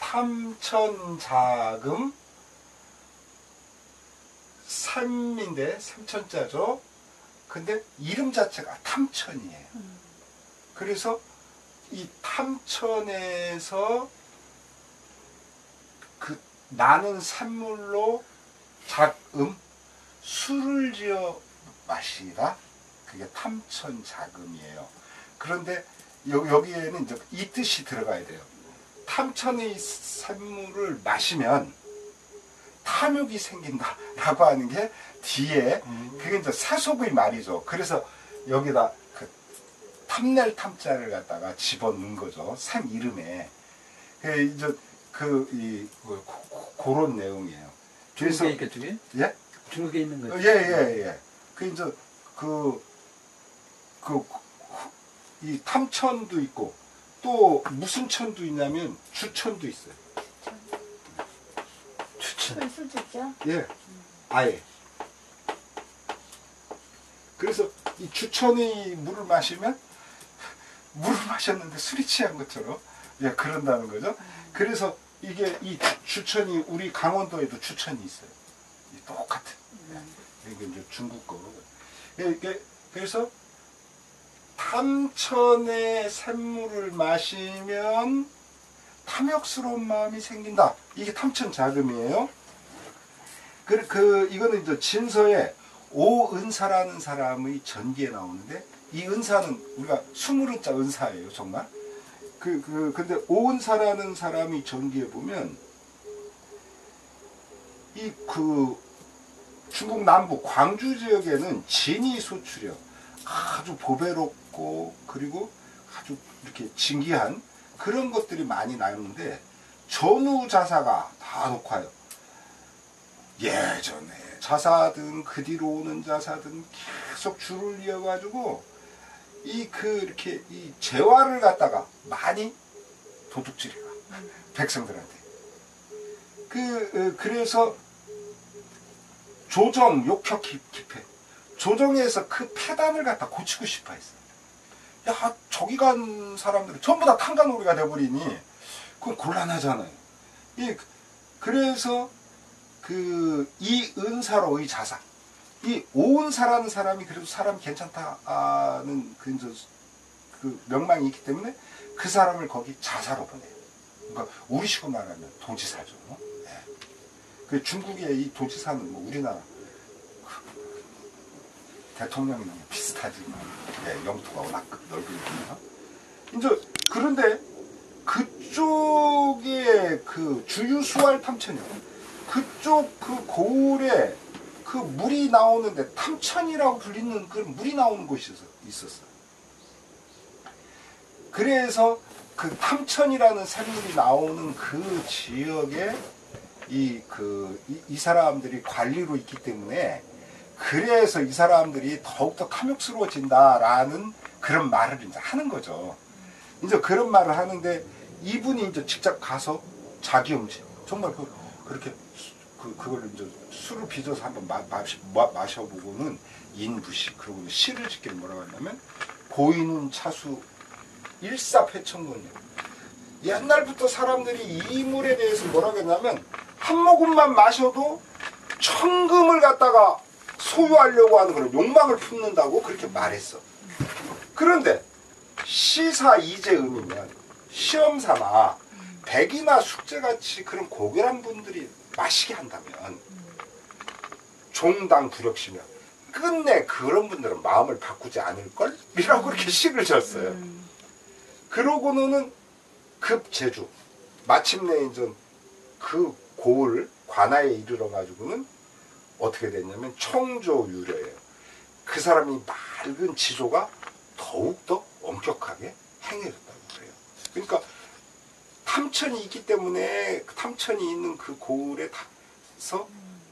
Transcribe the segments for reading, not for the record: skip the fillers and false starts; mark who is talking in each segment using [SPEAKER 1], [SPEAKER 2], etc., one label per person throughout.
[SPEAKER 1] 탐천자금 샘인데 샘천자죠. 근데 이름 자체가 탐천이에요. 그래서 이 탐천에서 그 나는 샘물로 술을 지어 마시라. 그게 탐천자금이에요. 그런데 여기에는 이제 이 뜻이 들어가야 돼요. 탐천의 샘물을 마시면 탐욕이 생긴다라고 하는 게 뒤에 그게 이제 사속의 말이죠. 그래서 여기다 그 탐낼 탐자를 갖다가 집어넣은 거죠. 샘 이름에. 이제 그런 내용이에요. 그래서
[SPEAKER 2] 중국에 쪽에?
[SPEAKER 1] 예?
[SPEAKER 2] 중국에 있는 거죠.
[SPEAKER 1] 예. 그 이제 이 탐천도 있고 또 무슨 천도 있냐면 주천도 있어요. 주천.
[SPEAKER 3] 술주죠?
[SPEAKER 1] 예. 아예. 그래서 이 주천의 물을 마시면 물을 마셨는데 술이 취한 것처럼 예, 그런다는 거죠. 그래서 이게 이 주천이 우리 강원도에도 주천이 있어요. 똑같은. 이게 이제 중국 거고. 그래서 탐천의 샘물을 마시면 탐욕스러운 마음이 생긴다. 이게 탐천자금이에요. 이거는 이제 진서에 오은사라는 사람의 전기에 나오는데, 이 은사는 우리가 20은자 은사예요, 정말. 근데 오은사라는 사람이 전기에 보면, 중국 남부 광주 지역에는 진이 소출력, 아주 보배롭고, 그리고 아주 이렇게 진기한 그런 것들이 많이 나오는데, 전후자사가 다 녹화요. 예전에 자사든 그 뒤로 오는 자사든 계속 줄을 이어가지고 이렇게 이 재화를 갖다가 많이 도둑질해가 백성들한테. 그래서 조정 욕혁 기패. 조정에서 그 폐단을 갖다 고치고 싶어 했어요. 야, 저기 간 사람들은 전부 다 탕간오리가 돼버리니 그건 곤란하잖아요. 그래서 이 은사로의 자사, 이 오은사라는 사람이 그래도 사람이 괜찮다는 그 명망이 있기 때문에 그 사람을 거기 자사로 보내요. 그러니까 우리식으로 말하면 도지사죠. 네. 그 중국의 이 도지사는 뭐 우리나라 대통령이랑 비슷하지만 네, 영토가 워낙 넓으니까. 이제 그런데 그쪽에 그 주유수알 탐천이요. 그쪽 그 고을에 그 물이 나오는데 탐천이라고 불리는 그 물이 나오는 곳이 있었어요. 그래서 그 탐천이라는 샘물이 나오는 그 지역에 이 사람들이 관리로 있기 때문에 그래서 이 사람들이 더욱더 탐욕스러워진다라는 그런 말을 이제 하는 거죠. 이제 그런 말을 하는데 이분이 이제 직접 가서 자기 음식 정말 그렇게 그걸 이제 술을 빚어서 한번 마셔보고는 인부식, 그리고 시를 짓기를 뭐라고 하냐면 보이는 차수 일사회천문이에요. 옛날부터 사람들이 이 물에 대해서 뭐라고 했냐면 한 모금만 마셔도 천금을 갖다가 소유하려고 하는 그런 욕망을 품는다고 그렇게 말했어. 그런데 시사 이재음이면 시험사나 백이나 숙제같이 그런 고결한 분들이 마시게 한다면 종당 부력시며 끝내 그런 분들은 마음을 바꾸지 않을걸? 이라고 그렇게 시를 졌어요. 그러고는 급제주 마침내 이제 그 고을 관아에 이르러 가지고는 어떻게 됐냐면 청조유려예요. 그 사람이 맑은 지조가 더욱더 엄격하게 행해졌다고 그래요. 그러니까 탐천이 있기 때문에 탐천이 있는 그 고을에서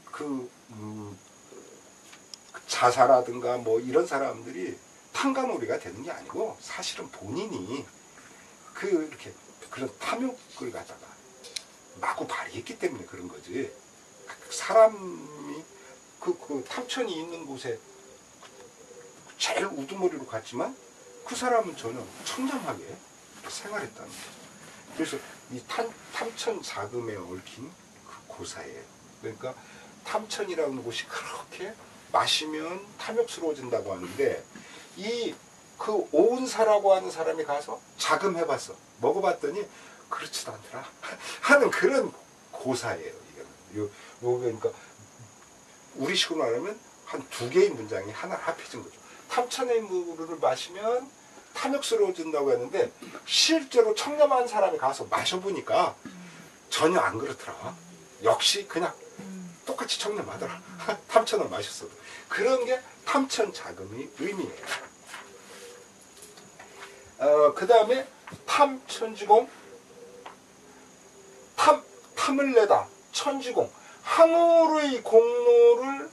[SPEAKER 1] 자사라든가 뭐 이런 사람들이 탕간오리가 되는 게 아니고 사실은 본인이 이렇게 그런 탐욕을 갖다가 마구 발휘했기 때문에 그런 거지. 사람이 그 탐천이 있는 곳에 제일 우두머리로 갔지만 그 사람은 전혀 청렴하게 생활했다는 거죠. 그래서 이 탐천 자금에 얽힌 그 고사예요. 그러니까 탐천이라는 곳이 그렇게 마시면 탐욕스러워진다고 하는데 이 그 오은사라고 하는 사람이 가서 자금해봤어. 먹어봤더니 그렇지도 않더라 하는 그런 고사예요. 이거는. 그러니까 우리식으로 말하면 한 두 개의 문장이 하나를 합해진 거죠. 탐천의 물을 마시면 탐욕스러워진다고 했는데 실제로 청렴한 사람이 가서 마셔보니까 전혀 안 그렇더라. 역시 그냥 똑같이 청렴하더라. 탐천을 마셨어도. 그런 게 탐천 자금의 의미예요. 그 다음에 탐천지공, 탐을 내다, 천지공, 항우의 공로를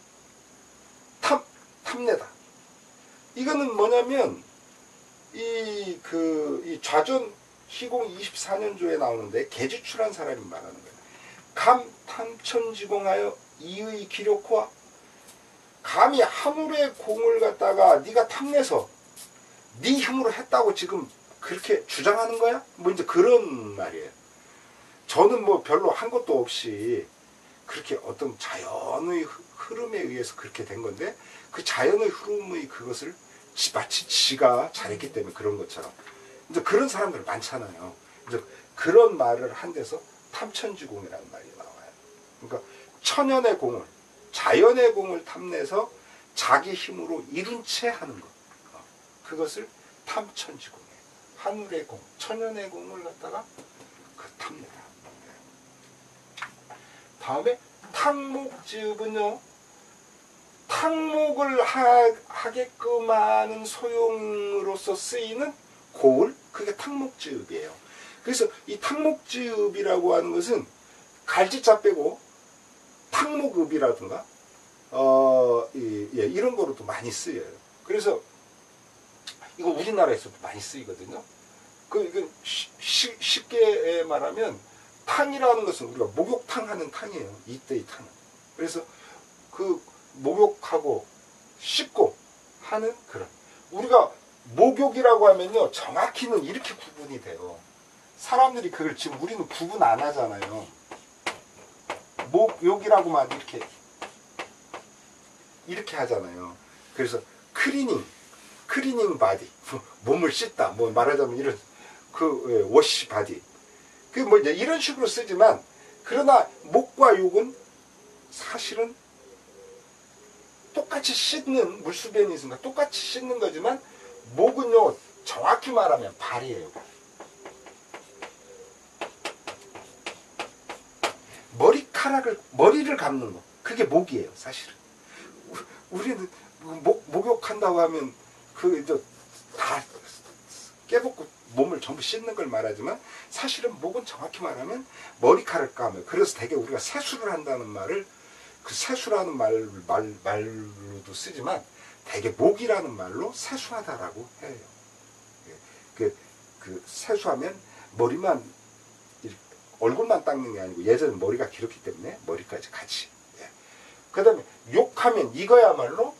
[SPEAKER 1] 탐내다. 이거는 뭐냐면 이 좌전 희공 24년조에 나오는데 개지출한 사람이 말하는 거예요. 감 탐천지공하여 이의 기력화. 감히 하물의 공을 갖다가 네가 탐내서 네 힘으로 했다고 지금 그렇게 주장하는 거야? 뭐 이제 그런 말이에요. 저는 뭐 별로 한 것도 없이 그렇게 어떤 자연의 흐름에 의해서 그렇게 된 건데 그 자연의 흐름의 그것을 마치 지가 잘했기 때문에 그런 것처럼 이제 그런 사람들 많잖아요. 이제 그런 말을 한 데서 탐천지공이라는 말이 나와요. 그러니까 천연의 공을, 자연의 공을 탐내서 자기 힘으로 이룬 채 하는 것. 그것을 탐천지공이에요. 하늘의 공, 천연의 공을 갖다가 그 탐내다. 다음에 탕목지읍은요. 탕목을 하게끔 하는 소용으로서 쓰이는 고을, 그게 탕목지읍이에요. 그래서 이 탕목지읍이라고 하는 것은 갈지자 빼고 탕목읍이라든가 이런 거로도 많이 쓰여요. 그래서 이거 우리나라에서도 많이 쓰이거든요. 이건 쉽게 말하면 탕이라는 것은 우리가 목욕탕 하는 탕이에요. 이때의 탕은. 그래서 그 목욕하고 씻고 하는 그런. 우리가 목욕이라고 하면요. 정확히는 이렇게 구분이 돼요. 사람들이 그걸 지금 우리는 구분 안 하잖아요. 목욕이라고만 이렇게 하잖아요. 그래서 클리닝 바디, 몸을 씻다, 뭐 말하자면 이런 워시 바디, 뭐 이제 이런 식으로 쓰지만 그러나 목과 욕은 사실은 똑같이 씻는 물수변이 있으니까 똑같이 씻는 거지만 목은요 정확히 말하면 발이에요. 머리를 감는 거, 그게 목이에요, 사실은. 우리는 목욕한다고 하면 이제 다 깨벗고 몸을 전부 씻는 걸 말하지만 사실은 목은 정확히 말하면 머리카락을 감아요. 그래서 되게 우리가 세수를 한다는 말을 그 세수라는 말로도 쓰지만 되게 목이라는 말로 세수하다라고 해요. 그 세수하면 머리만 얼굴만 닦는 게 아니고 예전에 머리가 길었기 때문에 머리까지 같이. 그 다음에 욕하면 이거야말로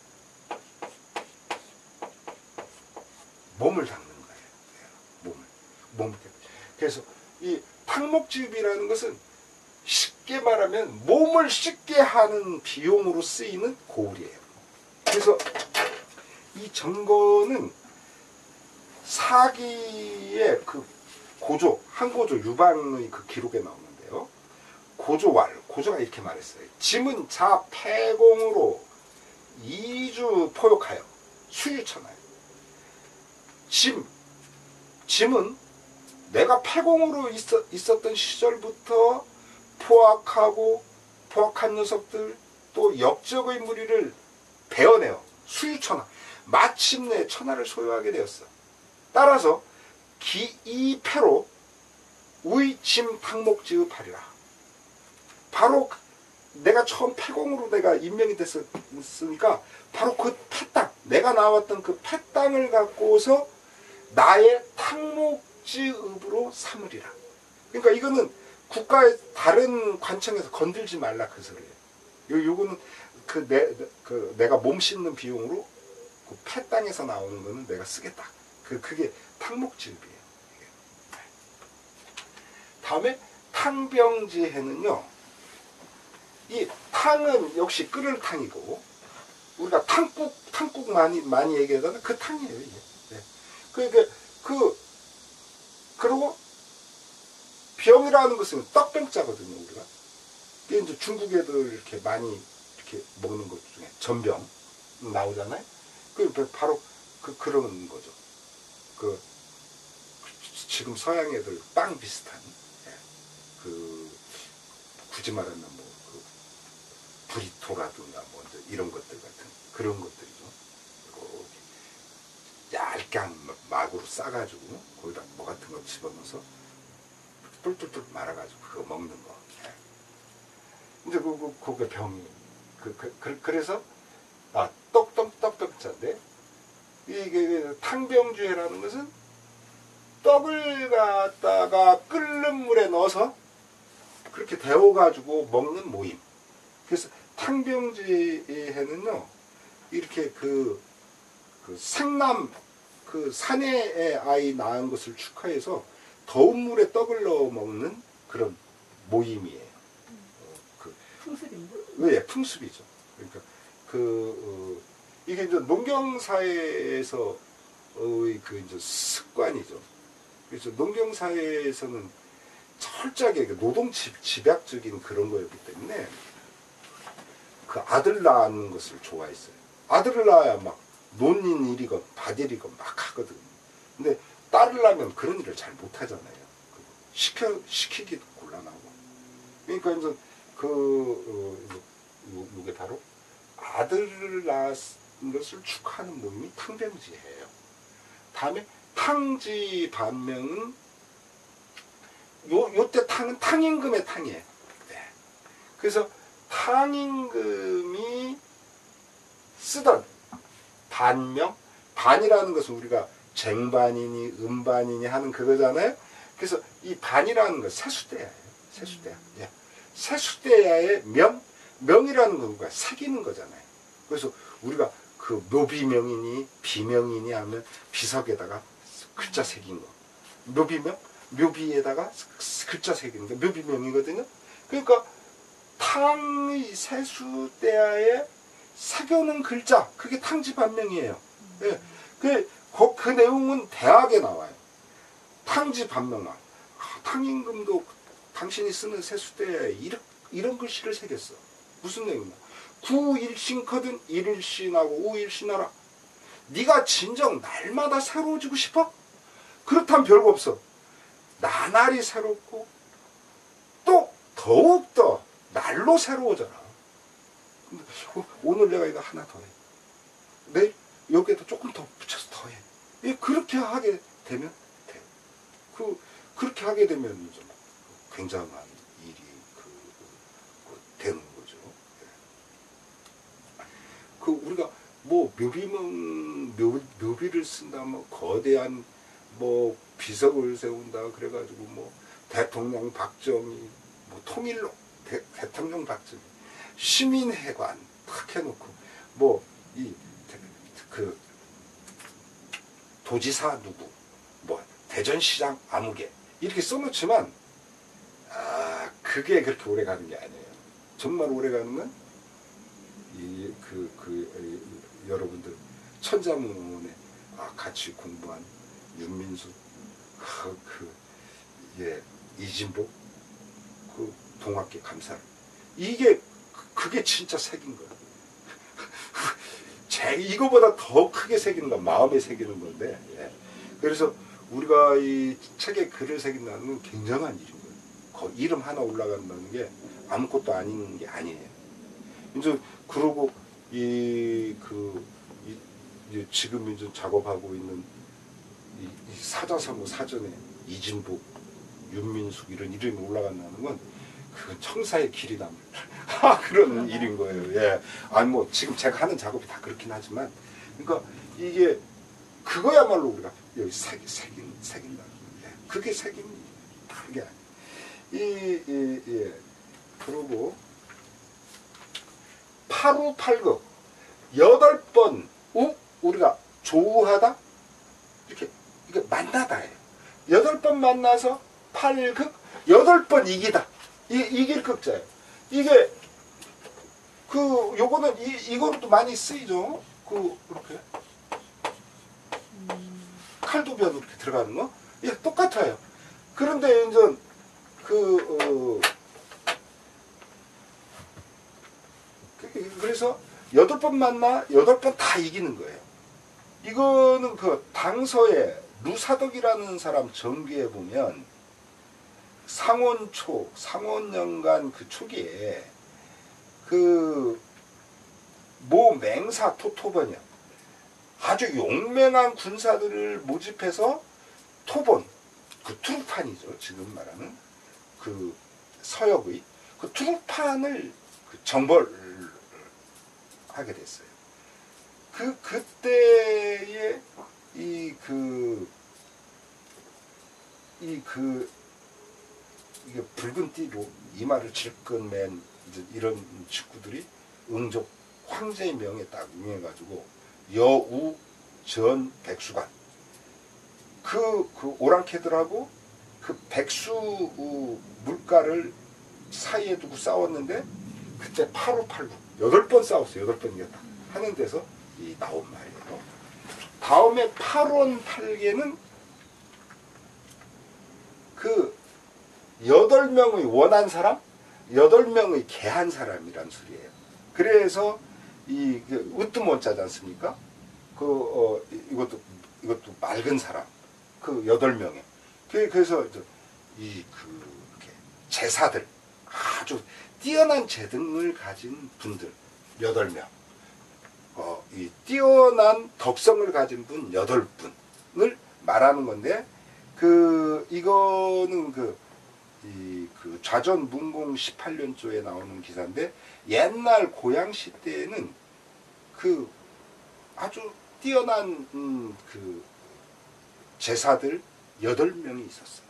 [SPEAKER 1] 몸을 닦는 거예요. 몸을. 그래서 이 탕목지읍이라는 것은 쉽게 말하면 몸을 씻게 하는 비용으로 쓰이는 고을이에요. 그래서 이 정거는 사기의 한고조 유방의 그 기록에 나오는데요. 고조가 이렇게 말했어요. 짐은 자 패공으로 이주 포욕하여 수유천하여. 짐은 내가 패공으로 있었던 시절부터 포악한 녀석들 또 역적의 무리를 베어내어 수유천하, 마침내 천하를 소유하게 되었어. 따라서 기이패로 우이짐 탕목지읍하리라. 바로 내가 처음 패공으로 내가 임명이 됐으니까 바로 그 패땅, 내가 나왔던 그 패땅을 갖고서 나의 탕목지읍으로 삼으리라. 그러니까 이거는 국가의 다른 관청에서 건들지 말라 그 소리예요. 요거는 내가 몸 씻는 비용으로 그 패땅에서 나오는 거는 내가 쓰겠다. 그게 탕목지읍이에요. 다음에 탕병지해는요, 이 탕은 역시 끓을 탕이고, 우리가 탕국 많이 얘기하잖아요. 그 탕이에요, 이게. 네. 그리고 병이라는 것은 떡병자거든요, 우리가. 이게 이제 중국 애들 이렇게 많이 이렇게 먹는 것 중에 전병 나오잖아요. 바로 그런 거죠. 지금 서양 애들 빵 비슷한, 굳이 말하면 브리토라든가 이런 것들 같은 그런 것들이죠. 얇게 한 막으로 싸가지고 거기다 뭐 같은 거 집어넣어서 뚫뚫뚫 말아가지고 그거 먹는 거. 이제 그게 병이. 그래서 떡병자인데, 이게 탕병주회라는 것은 떡을 갖다가 끓는 물에 넣어서 그렇게 데워가지고 먹는 모임. 그래서 탕병주회는요, 이렇게 생남, 사내의 아이 낳은 것을 축하해서 더운 물에 떡을 넣어 먹는 그런 모임이에요.
[SPEAKER 2] 풍습인가?
[SPEAKER 1] 네, 풍습이죠. 그러니까 이게 이제 농경사회에서 이제 습관이죠. 그래서 농경사회에서는 철저하게 노동 집약적인 그런 거였기 때문에 그 아들 낳는 것을 좋아했어요. 아들을 낳아야 막 논인 일이건 밭일이건 막 하거든. 근데 딸을 낳으면 그런 일을 잘 못하잖아요. 시키기도 곤란하고. 그러니까 이제 이게 바로 아들을 낳은 것을 축하하는 모임이 탕병지예요. 다음에 탕지반명은 요때 탕은 탕임금의 탕이에요. 네. 그래서 탕임금이 쓰던 반명, 반이라는 것은 우리가 쟁반이니 음반이니 하는 그거잖아요. 그래서 이 반이라는 건 세수대야예요. 세수대야. 예. 세수대야의 명이라는 건 우리가 새기는 거잖아요. 그래서 우리가 묘비명이니 비명이니 하면 비석에다가 글자 새긴 거. 묘비명? 묘비에다가 글자 새기는 게 묘비명이거든요. 그러니까 탕의 세수대야에 새겨놓은 글자, 그게 탕지반명이에요. 예. 그 내용은 대학에 나와요. 탕지반명만. 탕임금도 당신이 쓰는 세수대에 이런 글씨를 새겼어. 무슨 내용이냐? 구일신거든 일일신하고 우일신하라. 네가 진정 날마다 새로워지고 싶어? 그렇다면 별거 없어. 나날이 새롭고 또 더욱더 날로 새로워져라. 오늘 내가 이거 하나 더 해. 내일 여기에다 조금 더 붙여서 더 해. 그렇게 하게 되면 돼. 그렇게 하게 되면 좀 굉장한 일이 되는 거죠. 우리가 뭐 묘비를 쓴다, 뭐 거대한 뭐 비석을 세운다 그래가지고 뭐 대통령 박정희, 뭐 통일로 대통령 박정희, 시민회관 탁 해놓고 뭐 도지사 누구, 뭐 대전시장 아무개 이렇게 써놓지만 그게 그렇게 오래 가는 게 아니에요. 정말 오래 가는 건 여러분들 천자문에 같이 공부한 윤민수, 이진복, 동학계 감사를, 그게 진짜 새긴 거예요. 이거보다 더 크게 새기는 건 마음에 새기는 건데, 그래서 우리가 이 책에 글을 새긴다는 건 굉장한 일인 거예요. 이름 하나 올라간다는 게 아무것도 아닌 게 아니에요. 이제 그러고 지금 이제 작업하고 있는 이 사자성어 사전에 이진복, 윤민숙 이런 이름이 올라간다는 건 그건 청사의 길이 남을 그런 일인 거예요. 예. 아니 뭐 지금 제가 하는 작업이 다 그렇긴 하지만, 그러니까 이게 그거야말로 우리가 여기 새긴다. 예. 그게 새긴 그게 그러고 8우8극 8번 우리가 조우하다 이렇게 만나다예요. 8번 만나서 8극 8번 이기다. 이길 극자예요. 이게 요거는 이거로도 많이 쓰이죠. 이렇게 칼도변 이렇게 들어가는 거. 예, 똑같아요. 그런데 이제 그래서 8번 만나 8번 다 이기는 거예요. 이거는 당서에 루사덕이라는 사람 전기에 보면 상원년간 초기에 모 맹사 토토번이요. 아주 용맹한 군사들을 모집해서 토본, 투르판이죠. 지금 말하는 서역의 투르판을 정벌하게 됐어요. 그때에 이게 붉은 띠로 이마를 질끈 맨 이런 직구들이 응족 황제의 명에 딱 응해가지고 여우 전 백수관 오랑캐들하고 백수 물가를 사이에 두고 싸웠는데 그때 8589 8번 싸웠어요. 8번 이겼다 하는 데서 나온 말이에요. 다음에 8원 8개는 8명의 원한 사람, 8명의 개한 사람이란 소리예요. 그래서 으뜸원자지 않습니까? 이것도 맑은 사람, 8명에. 그래서 이렇게 제사들, 아주 뛰어난 재능을 가진 분들 8명, 이 뛰어난 덕성을 가진 분 8분을 말하는 건데, 이거는 좌전 문공 18년조에 나오는 기사인데, 옛날 고양시 때에는 아주 뛰어난 제사들 8명이 있었어요.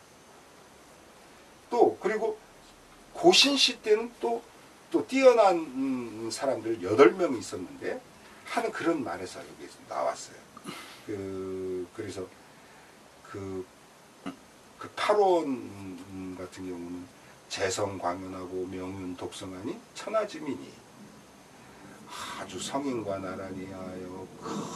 [SPEAKER 1] 또 그리고 고신시 때는 또 뛰어난 사람들 8명이 있었는데 하는 그런 말에서 여기 나왔어요. 그래서 8원 같은 경우는 재성 광연하고 명윤 독성하니 천하지민이 아주 성인과 나란히 하여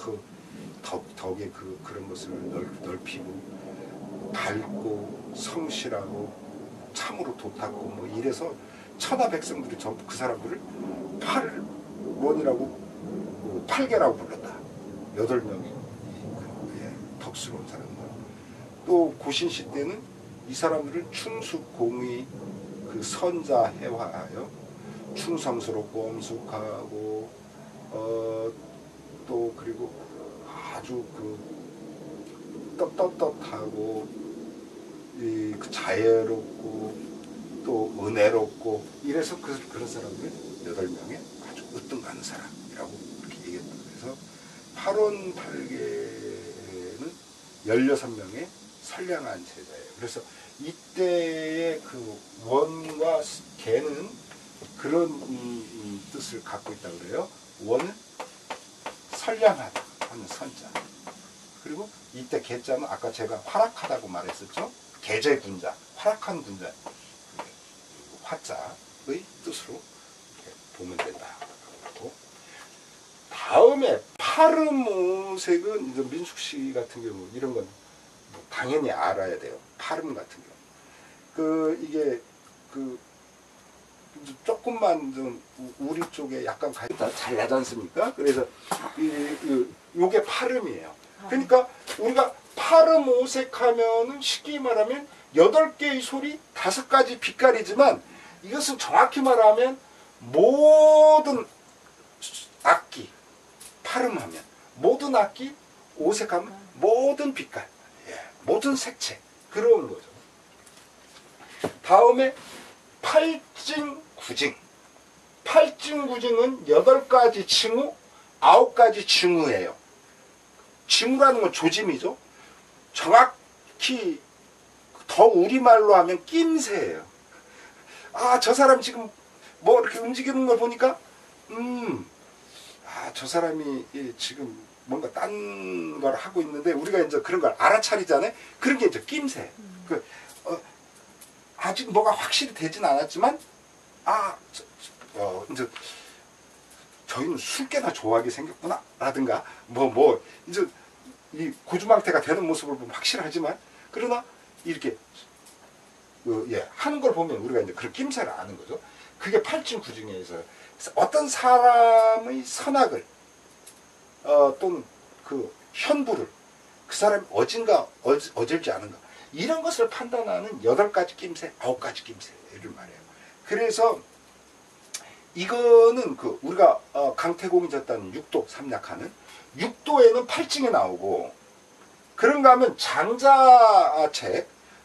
[SPEAKER 1] 덕에 그런 것을 넓히고 밝고 성실하고 참으로 도탔고 이래서 천하 백성들이 전부 그 사람들을 팔원이라고 8개라고 불렀다. 8명이 덕스러운 사람들. 또 고신시 때는 이 사람들을 충숙공의 선자해화하여 충성스럽고 엄숙하고 또 그리고 아주 떳떳하고 자애롭고 또 은혜롭고 이래서 그런 사람들 8명에 아주 으뜸 가는 사람이라고 그렇게 얘기했다. 그래서 8원 8개는 16명의 선량한 제자예요. 그래서 이때의 원과 개는 그런 뜻을 갖고 있다 그래요. 원은 선량하다 하는 선자. 그리고 이때 개자는 아까 제가 활악하다고 말했었죠. 개제군자, 활악한 군자, 화자의 뜻으로 보면 된다. 다음에 파름오색은 이제 민숙씨 같은 경우 이런 건 당연히 알아야 돼요. 파름 같은 경우. 이게 조금만 좀 우리 쪽에 약간 잘 나지 않습니까? 그래서 요게 파름이에요. 그러니까 우리가 파름 오색하면은 쉽게 말하면 8개의 소리 5가지 빛깔이지만 이것은 정확히 말하면 모든 악기 파름하면 모든 악기 오색하면 모든 빛깔 모든 색채 그런 거죠. 다음에 팔징구징. 팔징구징은 8가지 칭우 9가지 징우예요. 징우라는 건 조짐이죠. 정확히 더 우리말로 하면 낌새예요. 저 사람 지금 뭐 이렇게 움직이는 걸 보니까 저 사람이 지금 뭔가 딴 걸 하고 있는데 우리가 이제 그런 걸 알아차리잖아요. 그런 게 이제 낌새. 아직 뭐가 확실히 되진 않았지만 이제 저희는 술 꽤나 좋아하게 생겼구나 라든가 이제 이 고주망태가 되는 모습을 보면 확실하지만 그러나 이렇게 하는 걸 보면 우리가 이제 그런 낌새를 아는 거죠. 그게 팔진구중에서 어떤 사람의 선악을 또는 그 현부를 그 사람이 어질지 않은가 이런 것을 판단하는 8가지 낌새, 9가지 낌새를 말해요. 그래서 이거는 우리가 강태공이 졌다는 육도 삼약하는 육도에는 팔징이 나오고 그런가 하면 장자책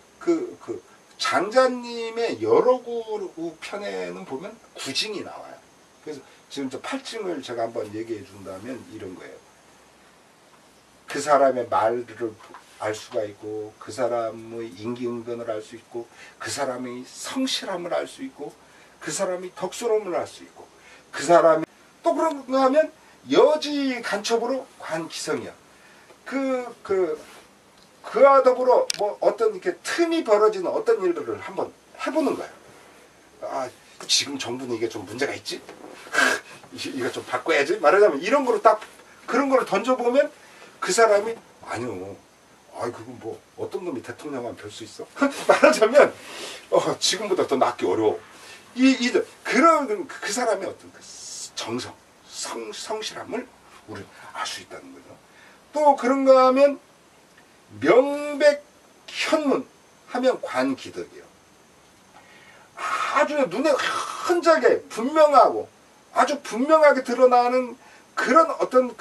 [SPEAKER 1] 장자님의 여러 편에는 보면 구징이 나와요. 그래서 지금 저 팔징을 제가 한번 얘기해 준다면 이런 거예요. 그 사람의 말을 알 수가 있고 그 사람의 인기응변을 알 수 있고 그 사람의 성실함을 알 수 있고 그 사람의 덕스러움을 알 수 있고 그 사람이 또 그런가 하면 여지 간첩으로 관기성이야. 그와 더불어 어떤 이렇게 틈이 벌어지는 어떤 일들을 한번 해보는 거야. 지금 정부는 이게 좀 문제가 있지? 이거 좀 바꿔야지? 말하자면 이런 거로 딱 그런 거를 던져보면 그 사람이 아니요. 그건 어떤 놈이 대통령만 별 수 있어? 말하자면 지금보다 더 낫기 어려워. 그런 그 사람의 어떤 그 정성, 성실함을 우리는 알 수 있다는 거죠. 또 그런가 하면 명백현문 하면 관기덕이요. 아주 눈에 흔적에 분명하고 아주 분명하게 드러나는 그런 어떤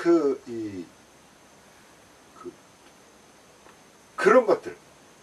[SPEAKER 1] 그런 것들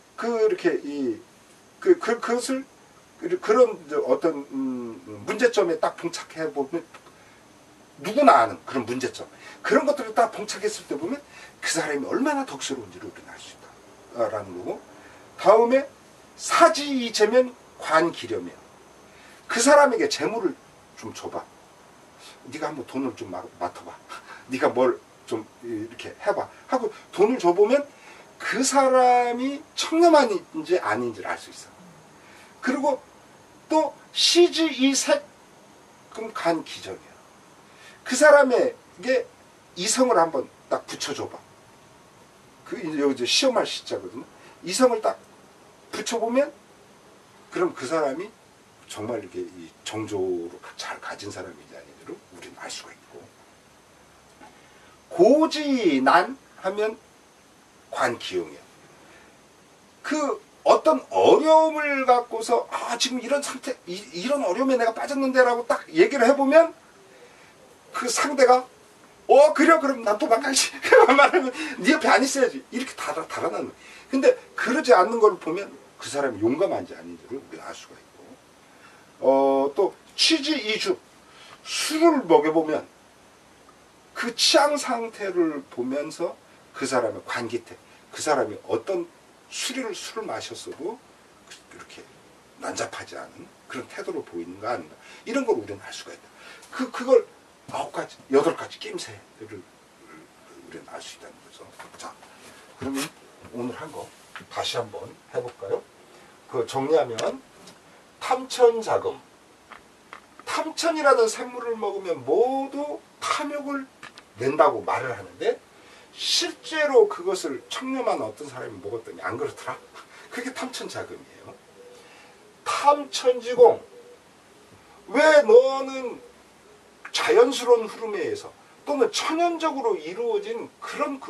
[SPEAKER 1] 그것을 그런 어떤 문제점에 딱 봉착해 보면 누구나 아는 그런 문제점 그런 것들을 딱 봉착했을 때 보면 그 사람이 얼마나 덕스러운지를 우리는 알 수 있다라는 거고 다음에 사지이체면 관기렴이야. 그 사람에게 재물을 좀 줘봐. 네가 한번 돈을 좀 맡아봐. 네가 뭘 좀 이렇게 해봐 하고 돈을 줘보면 그 사람이 청렴한지 아닌지를 알 수 있어. 그리고 또 시지이색 그럼 간기정이야. 그 사람에게 이성을 한번 딱 붙여줘봐. 이제 시험할 시자거든요. 이성을 딱 붙여보면 그럼 그 사람이 정말 이렇게 정조로 잘 가진 사람인지 아닌지를 우리는 알 수가 있고 고지난 하면 관기용이야. 어떤 어려움을 갖고서 지금 이런 상태 이런 어려움에 내가 빠졌는데 라고 딱 얘기를 해보면 그 상대가 그래 그럼 난 도망가야지 말하면 네 옆에 안 있어야지 이렇게 달아나는. 근데 그러지 않는 걸 보면 그 사람이 용감한지 아닌지를 우리가 알 수가 있고 또 취지이주 술을 먹여보면 그 취향 상태를 보면서 그 사람의 관기태 그 사람이 어떤 술을 마셨어도 그렇게 난잡하지 않은 그런 태도를 보이는가 아닌가 이런 걸 우리는 알 수가 있다. 그걸 9가지, 8가지 낌새를 우리는 알 수 있다는 거죠. 자, 그러면 오늘 한 거 다시 한번 해볼까요? 정리하면 탐천자금. 탐천이라는 생물을 먹으면 모두 탐욕을 낸다고 말을 하는데 실제로 그것을 청렴한 어떤 사람이 먹었더니 안 그렇더라. 그게 탐천자금이에요. 탐천지공. 왜 너는 자연스러운 흐름에 의해서 또는 천연적으로 이루어진 그런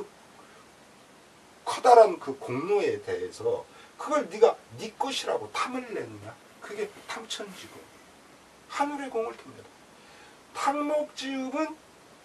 [SPEAKER 1] 커다란 공로에 대해서 그걸 네가 네 것이라고 탐을 냈냐? 그게 탐천지공. 하늘의 공을 탑니다. 탕목지음은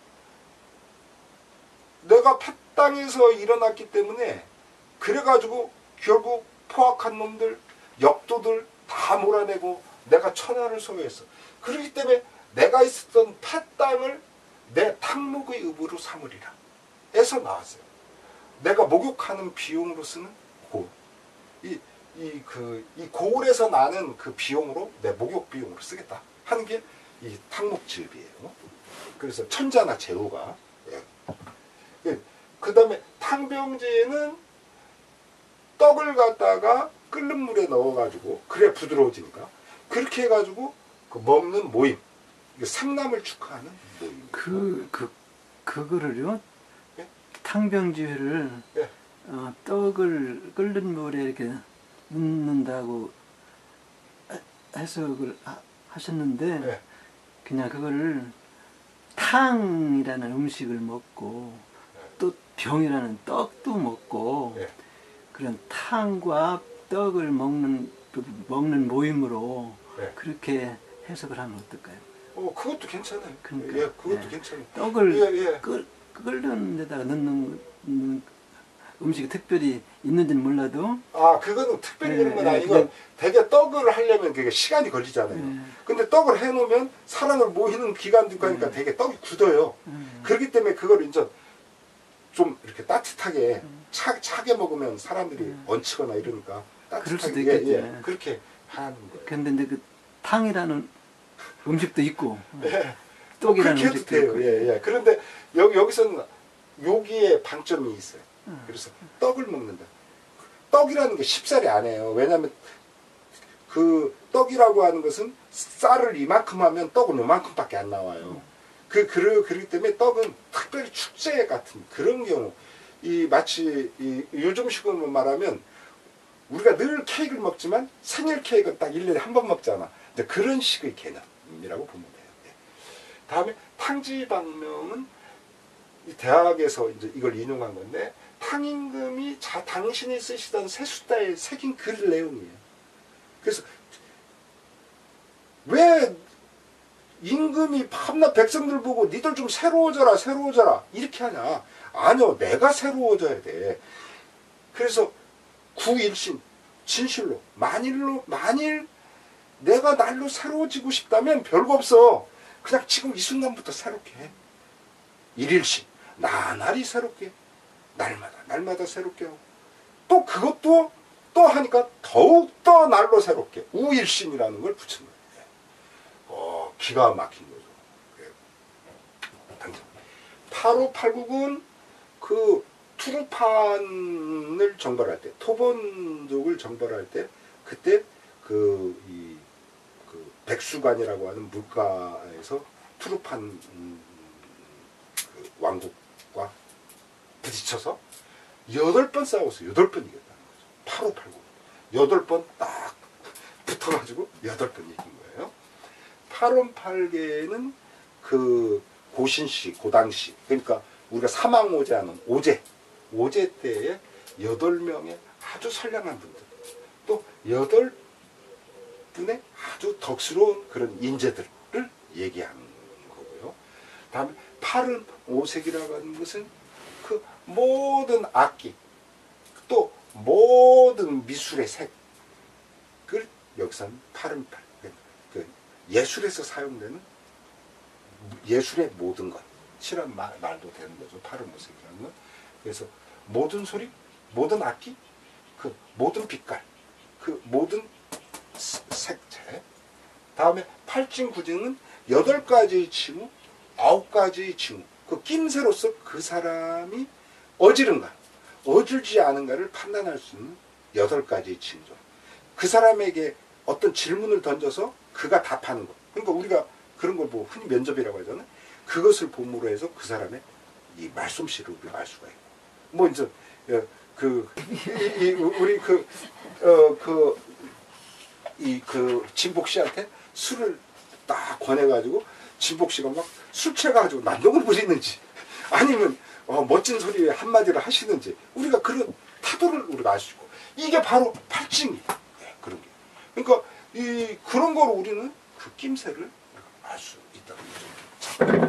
[SPEAKER 1] 내가 폐땅에서 일어났기 때문에 그래가지고 결국 포악한 놈들, 역도들 다 몰아내고 내가 천하를 소유했어. 그렇기 때문에 내가 있었던 폐땅을 내 탕목의 의무로 삼으리라 에서 나왔어요. 내가 목욕하는 비용으로 쓰는 고울. 이 고울에서 나는 그 비용으로 내 목욕 비용으로 쓰겠다 하는 게 이 탕목지읍이에요. 그래서 천자나 제후가 그 다음에 탕병제는 떡을 갖다가 끓는 물에 넣어가지고 그래 부드러워지니까 그렇게 해가지고 그 먹는 모임, 상남을 축하하는 모임.
[SPEAKER 2] 그거를요?
[SPEAKER 1] 예?
[SPEAKER 2] 탕병지회를
[SPEAKER 1] 예.
[SPEAKER 2] 떡을 끓는 물에 이렇게 넣는다고 해석을 하셨는데
[SPEAKER 1] 예.
[SPEAKER 2] 그냥 그거를 탕이라는 음식을 먹고 또 병이라는 떡도 먹고
[SPEAKER 1] 예.
[SPEAKER 2] 그런 탕과 떡을 먹는 모임으로
[SPEAKER 1] 예.
[SPEAKER 2] 그렇게 해석을 하면 어떨까요?
[SPEAKER 1] 그것도 괜찮아요.
[SPEAKER 2] 그러니까,
[SPEAKER 1] 예, 그것도
[SPEAKER 2] 예.
[SPEAKER 1] 괜찮아요.
[SPEAKER 2] 떡을
[SPEAKER 1] 예, 예.
[SPEAKER 2] 끓는 데다가 넣는 음식이 특별히 있는지는 몰라도
[SPEAKER 1] 그거는 특별히
[SPEAKER 2] 예,
[SPEAKER 1] 그런 건
[SPEAKER 2] 예,
[SPEAKER 1] 아니고
[SPEAKER 2] 그냥-
[SPEAKER 1] 되게 떡을 하려면 그게 시간이 걸리잖아요.
[SPEAKER 2] 예.
[SPEAKER 1] 근데 떡을 해놓으면 사람을 모이는 기간도 가니까 되게 떡이 굳어요. 그렇기 때문에 그걸 이제 좀 이렇게 따뜻하게 차게 먹으면 사람들이 얹히거나 이러니까
[SPEAKER 2] 그럴 수도
[SPEAKER 1] 따뜻하게
[SPEAKER 2] 있겠죠.
[SPEAKER 1] 그렇게 하는 거예요.
[SPEAKER 2] 근데 이제 그 탕이라는 음식도 있고
[SPEAKER 1] 예.
[SPEAKER 2] 떡이라는
[SPEAKER 1] 그렇게 해도
[SPEAKER 2] 음식도
[SPEAKER 1] 돼요.
[SPEAKER 2] 있고
[SPEAKER 1] 예, 예. 그런데 여기서는 여기에 방점이 있어요. 그래서 떡을 먹는다. 떡이라는 게 쉽사리 안 해요. 왜냐하면 그 떡이라고 하는 것은 쌀을 이만큼 하면 떡은 요만큼밖에 안 나와요. 그렇기 때문에 떡은 특별히 축제 같은 그런 경우, 마치 요즘식으로 말하면 우리가 늘 케이크를 먹지만 생일 케이크는 딱 1년에 한 번 먹잖아. 이제 그런 식의 개념이라고 보면 돼요. 예. 다음에 탕지방명은 이 대학에서 이제 이걸 인용한 건데, 탕임금이 당신이 쓰시던 세숫다에 새긴 글 내용이에요. 그래서 왜 임금이 밤낮 백성들 보고 니들 좀 새로워져라 새로워져라 이렇게 하냐. 아니요, 내가 새로워져야 돼. 그래서 구일신 진실로 만일 내가 날로 새로워지고 싶다면 별거 없어. 그냥 지금 이 순간부터 새롭게 해. 일일신 나날이 새롭게, 날마다 새롭게 하고, 또 그것도 또 하니까 더욱더 날로 새롭게 우일신이라는 걸 붙인 거예요. 기가 막힌 거죠. 당장 8586은 그 투르판을 정벌할 때, 토본족을 정벌할 때, 그때 그 백수관이라고 하는 물가에서 투르판 그 왕국과 부딪혀서 8번 싸웠어요. 8번 이겼다는 거죠. 8589. 8번 딱 붙어가지고 8번 이긴 거예요. 8원팔개는 그 고신씨, 고당씨, 그러니까 우리가 사망오제하는 오제 때에 8명의 아주 선량한 분들, 또 8분의 아주 덕스러운 그런 인재들을 얘기하는 거고요. 다음에 8은 오색이라고 하는 것은 그 모든 악기, 또 모든 미술의 색을 여기서는 8은 8. 그 예술에서 사용되는 예술의 모든 것이란 말도 되는 거죠. 8은 오색이라는 건. 그래서 모든 소리, 모든 악기, 그 모든 빛깔, 그 모든 색채. 다음에 8징9징은 8가지의 징후, 9가지의 징후. 그 낌새로서 그 사람이 어지른가, 어질지 않은가를 판단할 수 있는 8가지의 징후죠. 그 사람에게 어떤 질문을 던져서 그가 답하는 것. 그러니까 우리가 그런 걸 뭐 흔히 면접이라고 하잖아요. 그것을 본무로 해서 그 사람의 이 말솜씨를 우리가 알 수가 있고. 뭐 이제 우리 진복 씨한테 술을 딱 권해가지고 진복 씨가 막 술 취해가지고 난동을 부리는지 아니면 멋진 소리 한마디를 하시는지 우리가 그런 태도를 우리가 알 수 있고, 이게 바로 팔징이에요. 네, 그런 게. 그러니까 그런 거로 우리는 그 낌새를 알 수 있다는 거죠.